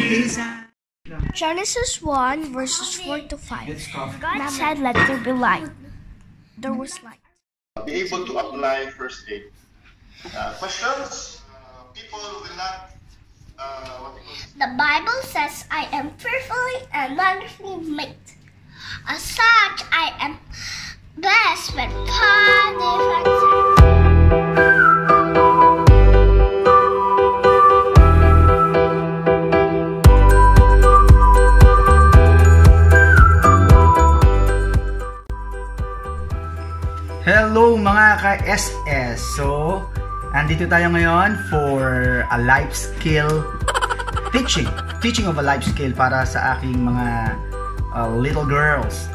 Genesis 1 verses 4 to 5. God said, "Let there be light." There was light. Be able to apply first aid. Questions? People will not. The Bible says, "I am fearfully and wonderfully made. As such, I am blessed with positive. Hello mga ka-SS! So, andito tayo ngayon for a life skill teaching of a life skill para sa aking mga little girls.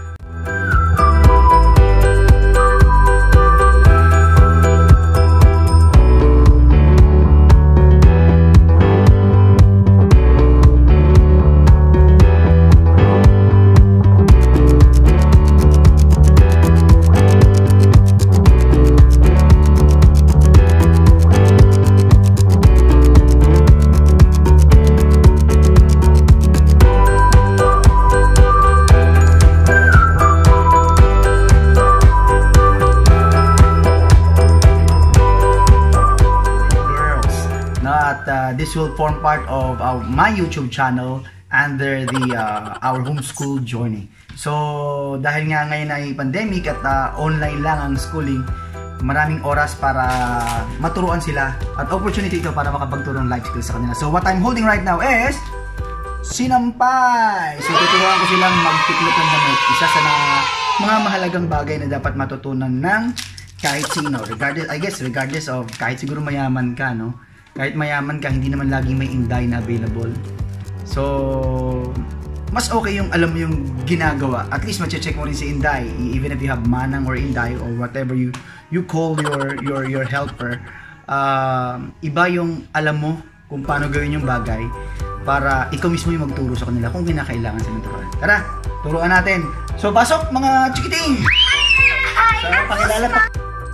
This will form part of my YouTube channel under the our homeschool journey. So dahil nga ngayon ay pandemic at online lang ang schooling, maraming oras para maturuan sila at opportunity ito para makapagturo ng life skills sa kanila. So what I'm holding right now is sinampay. So tuturuan ko silang magtiklop ng damit. Isa sa mga mahalagang bagay na dapat matutunan ng kahit sino, regardless of kahit siguro mayaman ka, no? Kahit mayaman ka, hindi naman laging may Inday na available. So, mas okay yung alam mo yung ginagawa. At least ma-check mo rin si Inday, even if you have Manang or Inday or whatever you call your helper. Iba yung alam mo kung paano gawin yung bagay para ikaw mismo yung magturo sa kanila kung kinakailangan sa turuan. Tara, turuan natin. So, pasok mga chikiting! So, pakilala pa.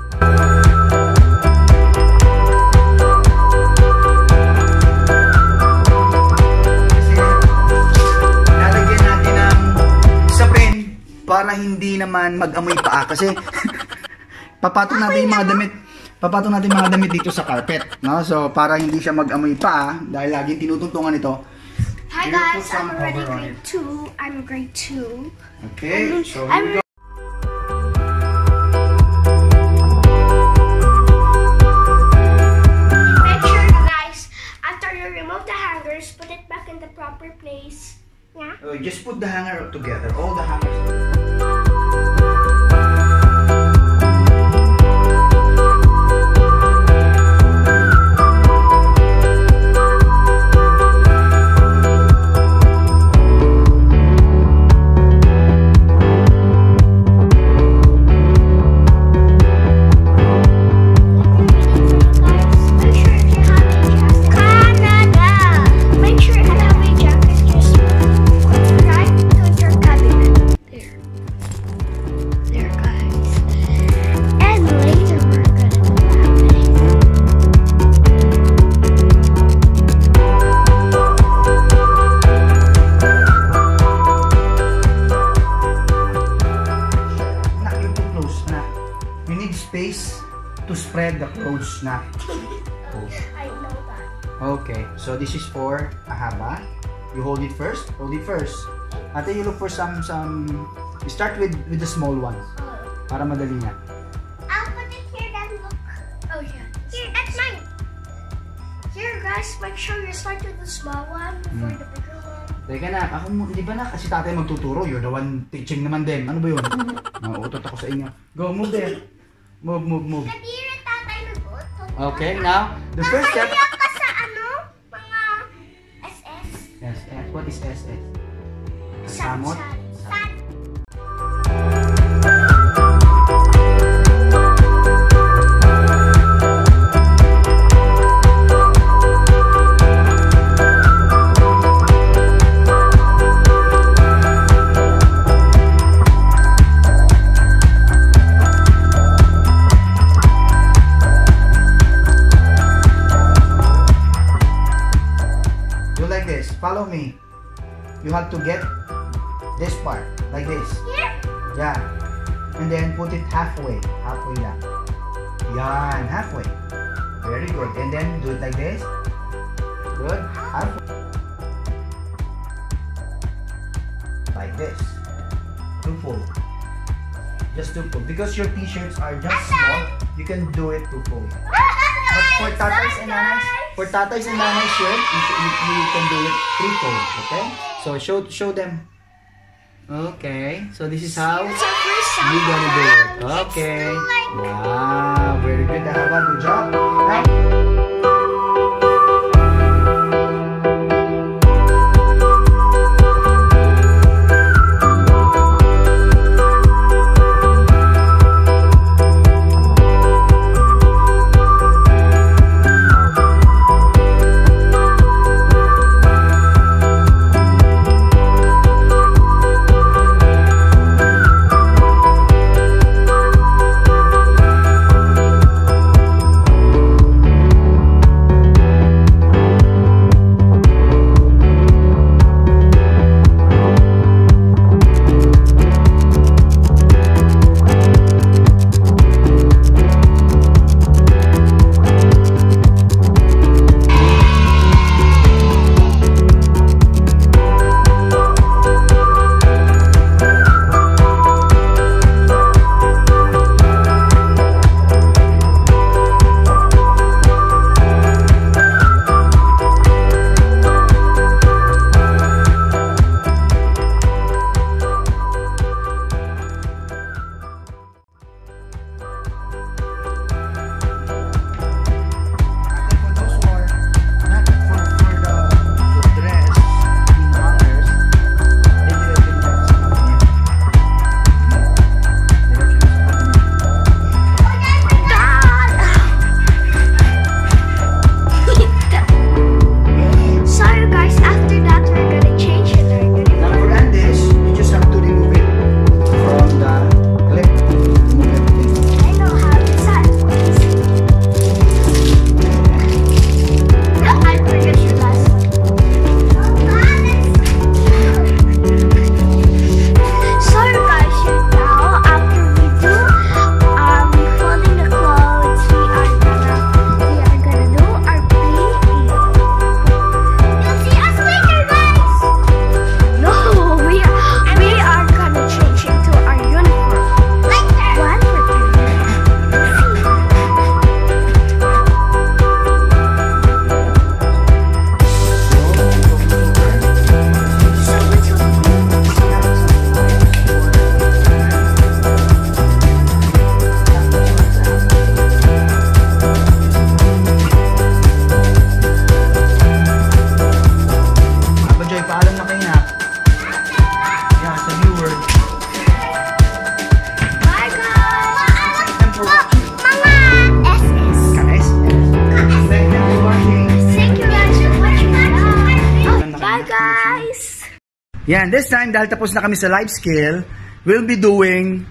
Para hindi naman mag-amoy paa kasi papatong natin yung mga damit dito sa carpet, no? So para hindi siya mag-amoy paa dahil laging tinutuntungan ito. Hi guys, I'm already grade 2. I'm grade 2. Okay, so make sure guys, after you remove the hangers, put it back in the proper place. Yeah? Just put the hanger together, all the hangers. Space to spread the clothes na. I know that. Okay, so this is for ahaba. You hold it first. Hold it first. Ate, you look for some. You start with the small ones. Para madali na. I'll put it here then look. Oh yeah. Here, that's mine. Here guys, make sure you start with the small one before the bigger one. Teka na, di ba na kasi tatay magtuturo? You're the one teaching naman din. Ano ba yun? Nauutot ako sa inyo. Go, move there. Move. Kadiri tatay nag-utot. Okay, now, the first step. Nakaiyak ka sa mga SS? SS. What is SS? Samot. this. Follow me. You have to get this part, like this. Here? Yeah. And then put it halfway. Halfway lang. Yan, halfway. Very good. And then do it like this. Good. Halfway. Like this. To fold. Just to fold. Because your t-shirts are just small, you can do it to fold. But for tatay's and nanay's shirt, you can do it three-fold. Okay? So show them. Okay. So this is how you're gonna do it. Okay. Wow. Very good. Good job. Now, Yan, this time, dahil tapos na kami sa life skill, we'll be doing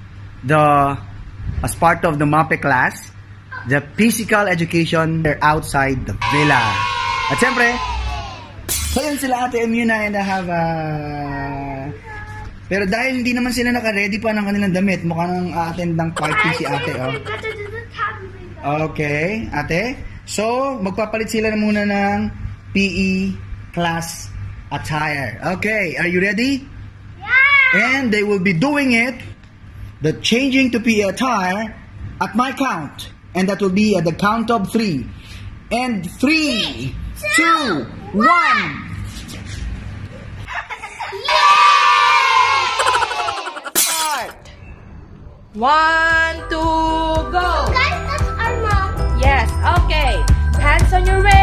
as part of the MAPE class, the physical education outside the villa. At syempre, ayun sila Ate Emuna and I have pero dahil hindi naman sila naka-ready pa ng kanilang damit, mukha nang attend ng party si ate. Okay, ate. So, magpapalit sila na muna ng PE class attire. Okay, are you ready? Yeah! And they will be doing it, the changing to PE attire, at my count. And that will be at the count of 3. And 3, 2, 1! Start! 1, 2, go! Guys, that's our mom. Yes, okay. Hands on your waist.